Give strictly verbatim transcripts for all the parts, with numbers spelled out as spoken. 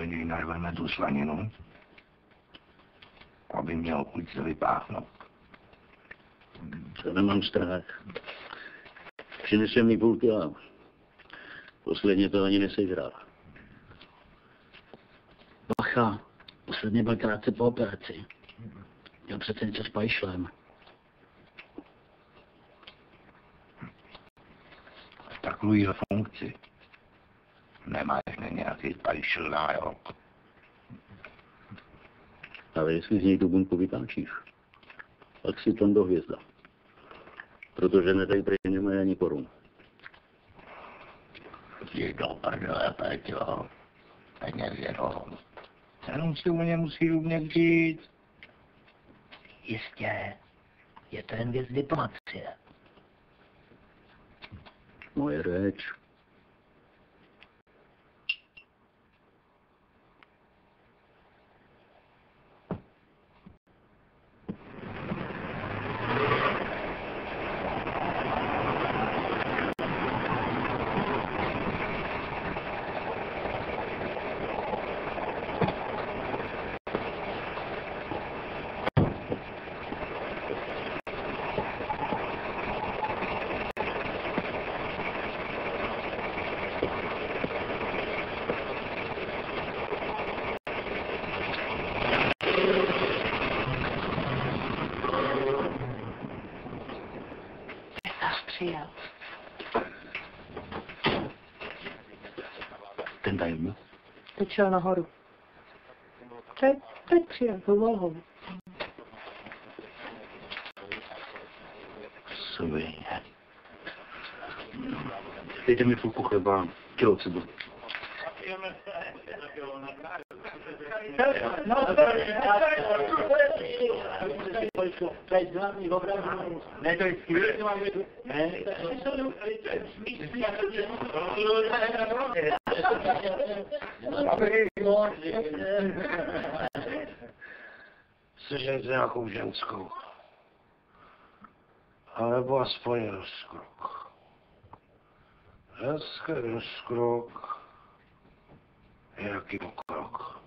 do něj narveme tu slaninu, aby měl chuť se vypáchnout. Co nemám strach. Přinesem mi půl kila. Posledně to ani nesežral. Bacha, posledně byl krátce po operaci. Měl přece něco s pajšlem. V takovýhle funkci nemáš nějaký pajšl nárok. Ale jestli z něj tu bunku vytáčíš, pak si tam do hvězda. Protože nedají prý nemají ani korun. Jdi do prdele, Peťo. Peněz jenom. Jenom si u ně musí umět žít. Jistě. Je to jen věc diplomacie. Moje řeč. Ten tajemný? Teď šel nahoru. Teď, teď přijel, volal ho. Svině. Dejte mi půlku chleba, kilo cibu. Ne, to je skvělé. Ne, sežejte nějakou ženskou. Alebo aspoň rozkrok. Hezký rozkrok. Jaký pokrok.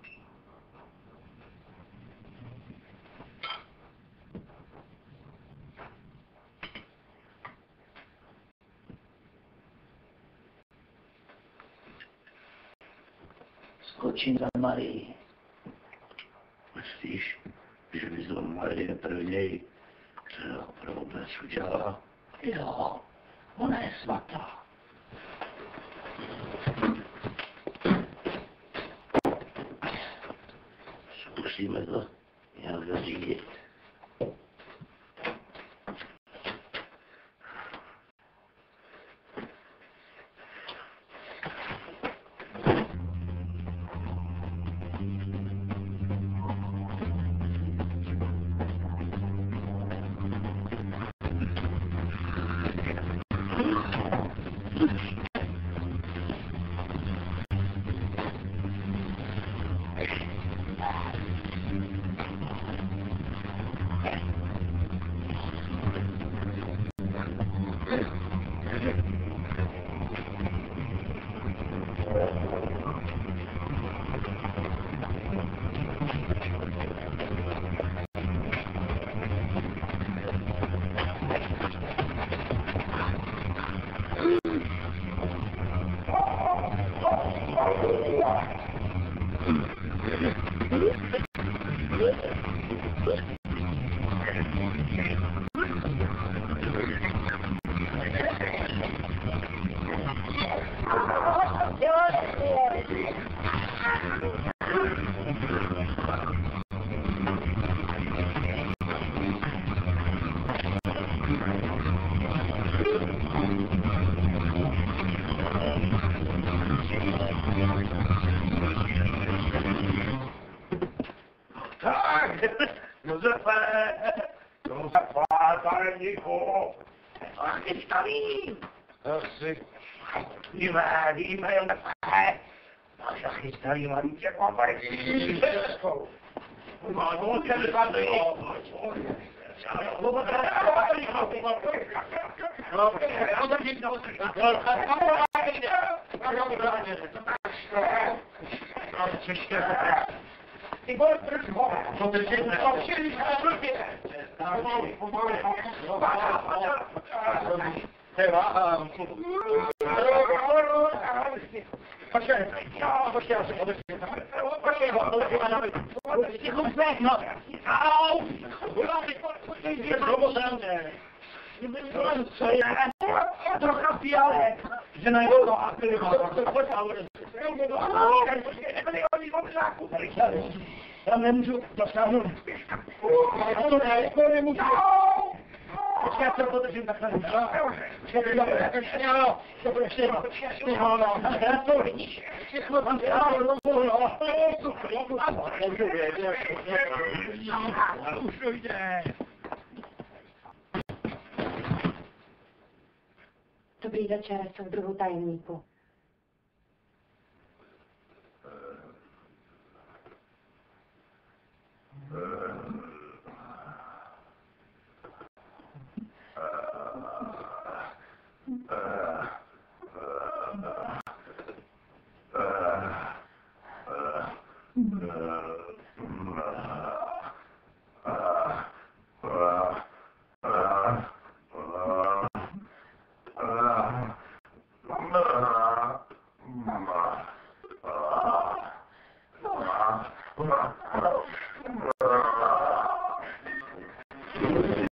Skočím za Marii. Myslíš, že bys do Marie prvněj, která pro obec udělala? Jo, ona je svatá. Zkusíme to nějak zařídit. Víme, víme, Josefe. Máš nachystalý malíček, papají. Máš moc tady. Ještě. Ty vole, proč ho? To ty si nevšeli na ruky. Ty vám. Počkej, já počkej, já se odešli. Počkej, odešli. Ty chup zpět, no. Au! Počkej, je probozrande. Co je? Trocha fialek. Že najdu to a ty pojď a odešli. Já nemůžu dosáhnout. Já to ne, to nemůžu. Počkej, já se podržím takhle. Počkej, já to bude všechno. No, no, já to vidíš. Všechno tam se dá do toho, no. Už to jde. Dobrý večer, soudruhu tajemníku.